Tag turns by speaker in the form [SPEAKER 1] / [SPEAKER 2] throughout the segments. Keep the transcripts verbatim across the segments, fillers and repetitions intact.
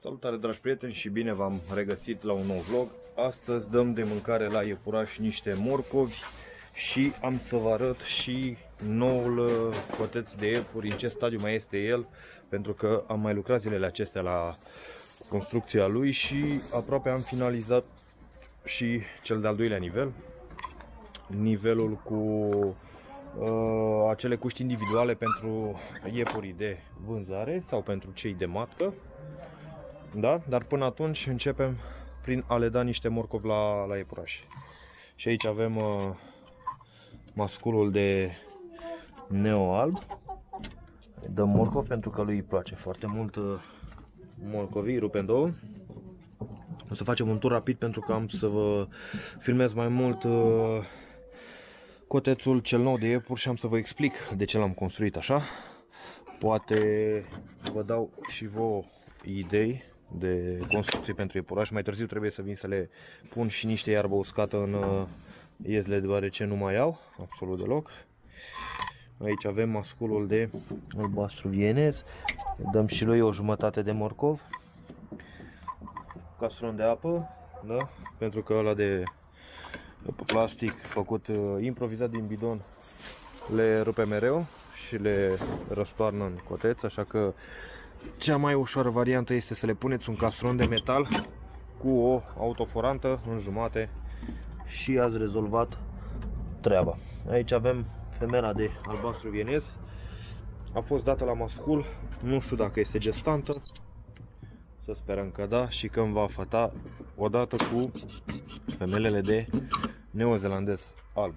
[SPEAKER 1] Salutare dragi prieteni și bine v-am regăsit la un nou vlog. Astăzi dăm de mâncare la iepuraș niște morcovi și am să vă arăt și noul coteț de iepuri, în ce stadiu mai este el, pentru că am mai lucrat zilele acestea la construcția lui și aproape am finalizat și cel de-al doilea nivel. Nivelul cu uh, acele cuști individuale pentru iepurii de vânzare sau pentru cei de matcă. Da? Dar până atunci începem prin a le da niște morcovi la, la iepuraș. Și aici avem uh, masculul de neo alb. Îi dăm morcov pentru că lui îi place foarte mult uh, morcovii, rupe în două. O să facem un tur rapid pentru că am să vă filmez mai mult uh, cotețul cel nou de iepuri și am să vă explic de ce l-am construit așa. Poate vă dau și vouă idei de construcție pentru iepuraș. Mai târziu trebuie să vin să le pun și niște iarbă uscată în uh, iezle, deoarece nu mai au absolut deloc. Aici avem masculul de albastru vienez. Dăm și lui o jumătate de morcov. Castron de apă, da? Pentru că ăla de plastic făcut uh, improvizat din bidon le rupe mereu și le răstoarnă în coteț, așa că cea mai ușoară variantă este să le puneți un castron de metal cu o autoforantă în jumate și ați rezolvat treaba. Aici avem femela de albastru vienez. A fost dată la mascul, nu știu dacă este gestantă, să sperăm că da, și că îmi va făta odată cu femelele de neozelandez alb.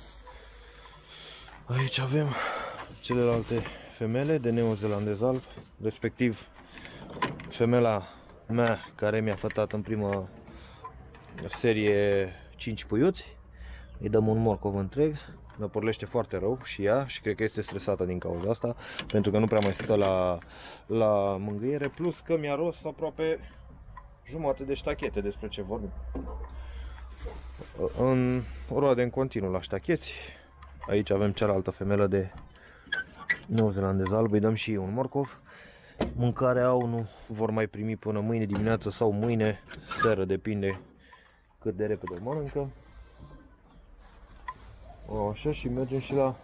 [SPEAKER 1] Aici avem celelalte femele de neozelandez alb, respectiv femela mea care mi-a fătat în prima serie cinci puiuți. Îi dăm un morcov întreg. Mă porlește foarte rău și ea și cred că este stresată din cauza asta, pentru că nu prea mai stă la, la mângâiere, plus că mi-a ros aproape jumate de ștachete, despre ce vorbim. În roade în continuu la ștacheți. Aici avem cealaltă femelă de neozelandez alb, îi dăm și un morcov. Mâncarea au, nu vor mai primi până mâine dimineață sau mâine seară, depinde cât de repede mănâncă. O, așa, și mergem și la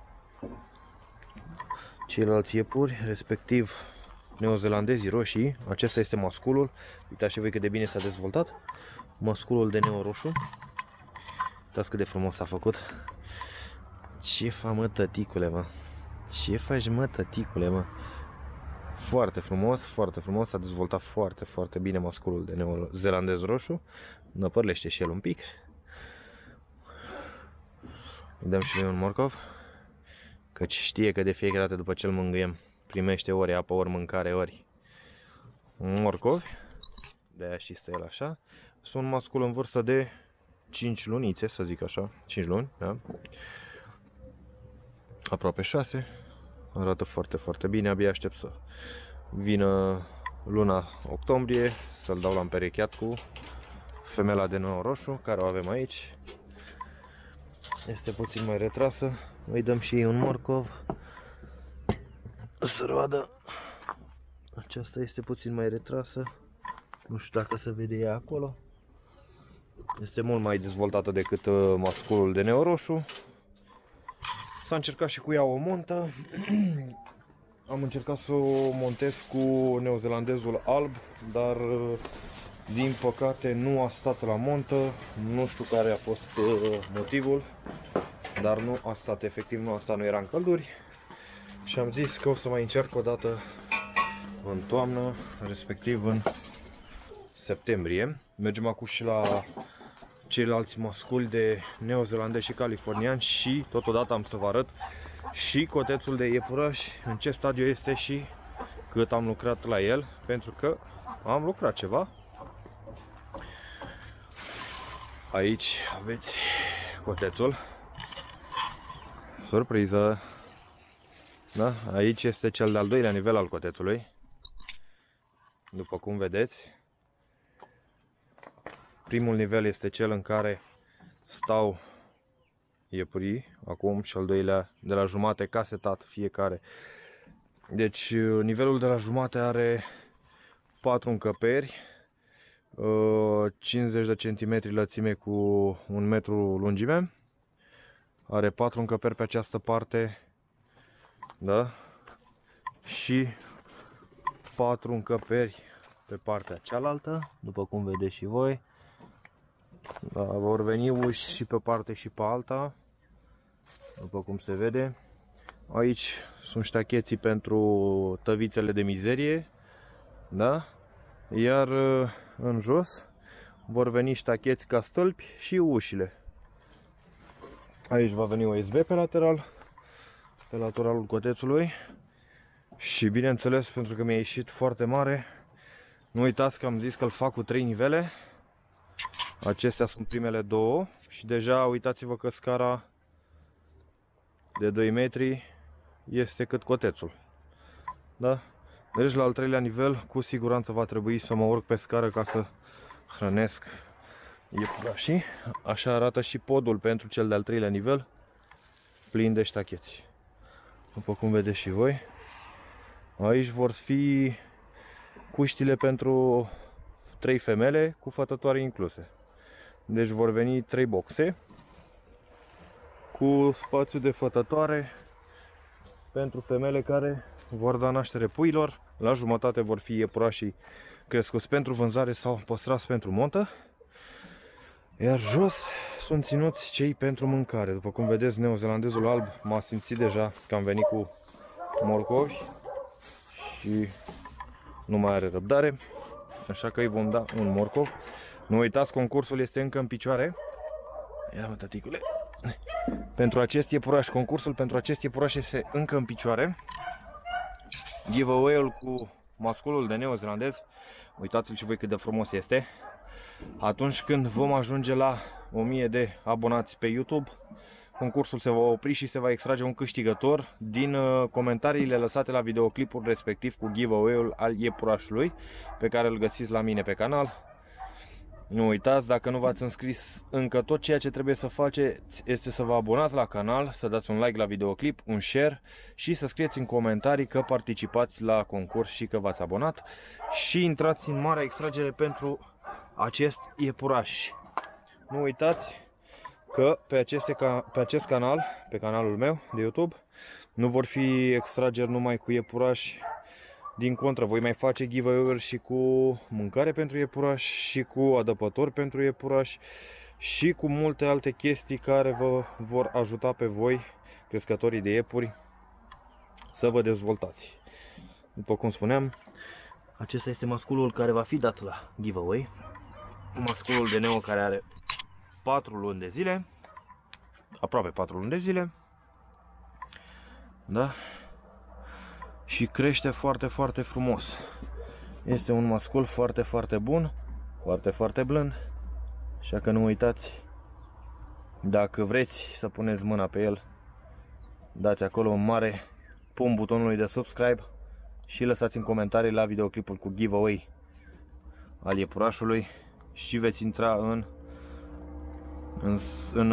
[SPEAKER 1] ceilalți iepuri, respectiv neozelandezii roșii. Acesta este masculul. Uitați și voi cât de bine s-a dezvoltat. Masculul de neo roșu. Uitați cât de frumos s-a făcut. Ce faci, mă, tăticule, mă? Ce faci, mă, tăticule, mă? Foarte frumos, foarte frumos. S-a dezvoltat foarte, foarte bine masculul de neozelandez roșu. Năpărlește și el un pic. Îi dăm și lui un morcov, căci știe că de fiecare dată după ce îl mângâiem primește ori apă, ori mâncare, ori morcovi. De-aia și stă el așa. Sunt mascul în vârstă de cinci lunițe, să zic așa, cinci luni, da? Aproape șase. Arată foarte, foarte bine. Abia aștept să vină luna octombrie, să-l dau la împerecheat cu femela de nou roșu, care o avem aici. Este puțin mai retrasă. Îi dăm și ei un morcov să roadă. Aceasta este puțin mai retrasă. Nu știu dacă se vede ea acolo. Este mult mai dezvoltată decât masculul de neo roșu. S-a încercat și cu ea o montă. Am încercat să o montez cu neozelandezul alb, dar din păcate nu a stat la montă. Nu știu care a fost motivul, dar nu a stat, efectiv nu a stat, nu era în călduri. Și am zis că o să mai încerc o dată în toamnă, respectiv în septembrie. Mergem acum și la ceilalți masculi de neozelandez și californian și totodată am să vă arăt și cotețul de iepuraș, în ce stadiu este și cât am lucrat la el, pentru că am lucrat ceva. Aici aveți cotețul. Surpriză! Da? Aici este cel de-al doilea nivel al cotețului. După cum vedeți, primul nivel este cel în care stau iepurii, acum, și al doilea de la jumate casetat fiecare. Deci nivelul de la jumate are patru încăperi, cincizeci de centimetri lățime cu un metru lungime. Are patru încăperi pe această parte, da? Și patru încăperi pe partea cealaltă, după cum vedeți și voi. Da, vor veni uși și pe parte și pe alta, după cum se vede. Aici sunt ștacheții pentru tăvițele de mizerie, da? Iar în jos vor veni ștacheți ca stâlpi și ușile. Aici va veni U S B pe lateral, pe lateralul cotețului. Și bineînțeles, pentru că mi-a ieșit foarte mare, nu uitați că am zis că îl fac cu trei nivele. Acestea sunt primele două și deja uitați-vă că scara de doi metri este cât cotețul. Da? Deci la al treilea nivel cu siguranță va trebui să mă urc pe scară ca să hrănesc iepurașii. Așa arată și podul pentru cel de-al treilea nivel, plin de ștacheți. După cum vedeți și voi. Aici vor fi cuștile pentru trei femele cu fătătoare incluse. Deci vor veni trei boxe cu spațiu de fătătoare pentru femele care vor da naștere puilor. La jumătate vor fi iepurașii crescuți pentru vânzare sau păstrați pentru montă. Iar jos sunt ținuți cei pentru mâncare. După cum vedeți, neozelandezul alb m-a simțit deja că am venit cu morcovi și nu mai are răbdare, așa că îi vom da un morcov. Nu uitați, concursul este încă în picioare. Ia mă, tăticule. Pentru acest iepuraș, concursul pentru acest iepuraș este încă în picioare. Giveaway-ul cu masculul de neozelandez, uitați-l și voi cât de frumos este. Atunci când vom ajunge la o mie de abonați pe YouTube, concursul se va opri și se va extrage un câștigător din comentariile lăsate la videoclipul respectiv cu giveaway-ul al iepurașului, pe care îl găsiți la mine pe canal. Nu uitați, dacă nu v-ați înscris încă, tot ceea ce trebuie să faceți este să vă abonați la canal, să dați un like la videoclip, un share și să scrieți în comentarii că participați la concurs și că v-ați abonat. Și intrați în marea extragere pentru acest iepuraș. Nu uitați că pe, aceste, pe acest canal, pe canalul meu de YouTube, nu vor fi extrageri numai cu iepurași. Din contră, voi mai face giveaway-uri și cu mâncare pentru iepurași, și cu adăpători pentru iepurași, și cu multe alte chestii care vă vor ajuta pe voi, crescătorii de iepuri, să vă dezvoltați. După cum spuneam, acesta este masculul care va fi dat la giveaway. Masculul de neo care are patru luni de zile, aproape patru luni de zile, da? Și crește foarte, foarte frumos. Este un mascul foarte, foarte bun, foarte, foarte blând. Așa că nu uitați, dacă vreți să puneți mâna pe el, dați acolo un mare pun butonului de subscribe și lăsați în comentarii la videoclipul cu giveaway al iepurașului și veți intra în, în, în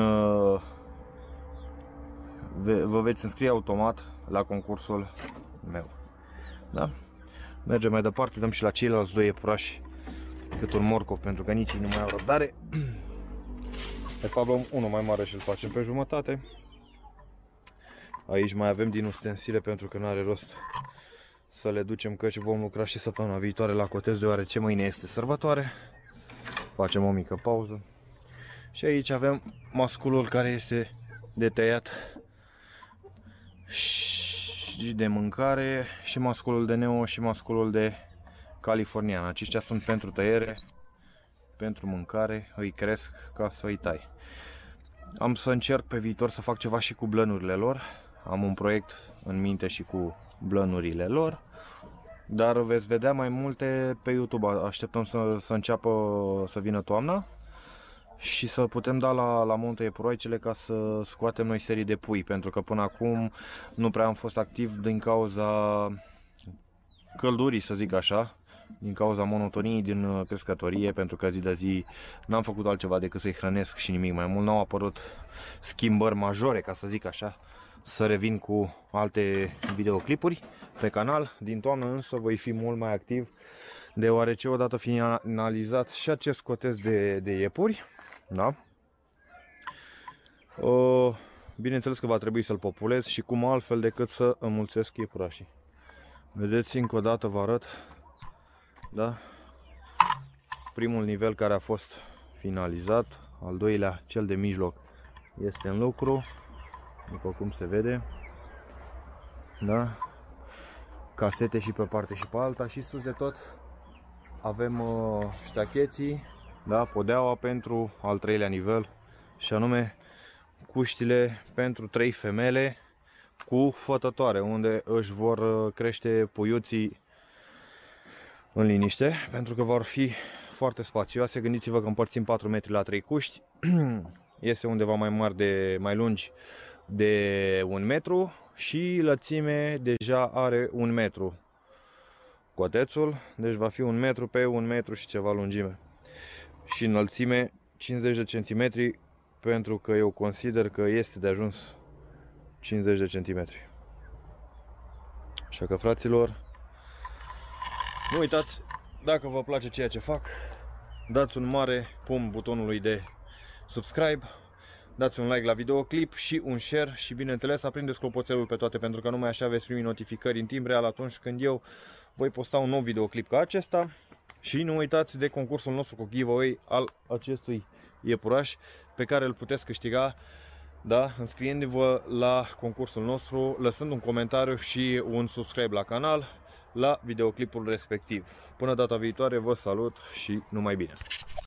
[SPEAKER 1] vă veți înscrie automat la concursul meu. Da? Mergem mai departe, dăm și la ceilalți doi iepurași cât un morcov, pentru că nici ei nu mai au răbdare. De fapt luăm unul mai mare și îl facem pe jumătate. Aici mai avem din ustensile, pentru că nu are rost să le ducem, căci vom lucra și săptămâna viitoare la cotez, deoarece mâine este sărbătoare. Facem o mică pauză. Și aici avem masculul care este de tăiat și de mâncare, și masculul de neo și masculul de californian. Aceștia sunt pentru tăiere, pentru mâncare, îi cresc ca să îi tai. Am să încerc pe viitor să fac ceva și cu blănurile lor. Am un proiect în minte și cu blănurile lor, dar veți vedea mai multe pe YouTube. Așteptăm să, să înceapă să vină toamna și să putem da la, la monte iepuroaicele ca să scoatem noi serii de pui, pentru că până acum nu prea am fost activ din cauza căldurii, să zic așa, din cauza monotoniei din crescătorie, pentru că zi de zi n-am făcut altceva decât să-i hrănesc și nimic mai mult. N-au apărut schimbări majore, ca să zic așa, să revin cu alte videoclipuri pe canal. Din toamnă însă voi fi mult mai activ deoarece odată finalizat și acest cotez de, de iepuri, da? Uh, bineînțeles că va trebui să-l populez și cum altfel decât să înmulțesc iepurașii. Vedeți, încă o dată vă arăt, da? Primul nivel care a fost finalizat, al doilea, cel de mijloc, este în lucru, după cum se vede, da? Casete și pe parte și pe alta și sus de tot avem uh, ștacheții, da? Podeaua pentru al treilea nivel și anume cuștile pentru trei femele cu fătătoare, unde își vor crește puiuții în liniște, pentru că vor fi foarte spațioase. Gândiți-vă că împărțim patru metri la trei cuști, este undeva mai mari, de mai lungi de un metru și lățime deja are un metru cotețul, deci va fi un metru pe un metru și ceva lungime și înălțime cincizeci de centimetri, pentru că eu consider că este de ajuns cincizeci de centimetri. Așa că, fraților, nu uitați, dacă vă place ceea ce fac, dați un mare pumn butonului de subscribe, dați un like la videoclip și un share și, bineînțeles, aprindeți clopoțelul pe toate, pentru că numai așa veți primi notificări în timp real atunci când eu voi posta un nou videoclip ca acesta. Și nu uitați de concursul nostru cu giveaway al acestui iepuraș, pe care îl puteți câștiga, da, înscriindu-vă la concursul nostru, lăsând un comentariu și un subscribe la canal la videoclipul respectiv. Până data viitoare, vă salut și numai bine!